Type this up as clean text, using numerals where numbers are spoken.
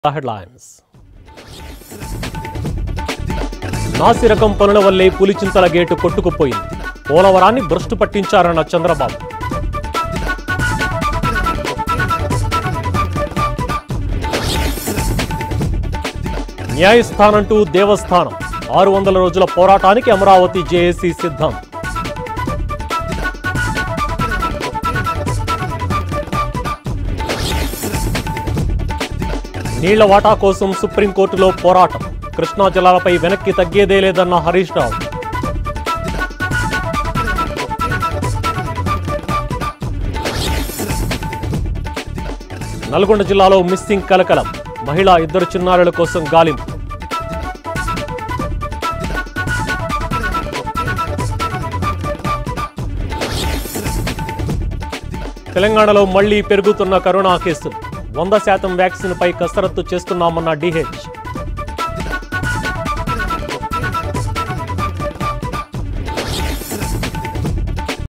Headlines. నాసిరకం పనుల వల్లే పులిచింతల గేటు కొట్టుకుపోయింది. పోలవరాన్ని భ్రష్టు పట్టించారన్న చంద్రబాబు. న్యాయస్థానంటూ దేవస్థానం 600 రోజుల పోరాటానికి అమరావతి జేఏసీ సిద్ధం. నీళ్ల వాటా కోసం సుప్రీంకోర్టులో పోరాటం. కృష్ణా జలాలపై వెనక్కి తగ్గేదే లేదన్న హరీష్ రావు. నల్గొండ జిల్లాలో మిస్సింగ్ కలకలం. మహిళా 2 చిన్నారుల కోసం గాలింపు. తెలంగాణలో మళ్లీ పెరుగుతున్న కరోనా కేసులు. 100% వ్యాక్సిన్ పై కసరత్తు చేస్తున్నామన్న డిహెచ్.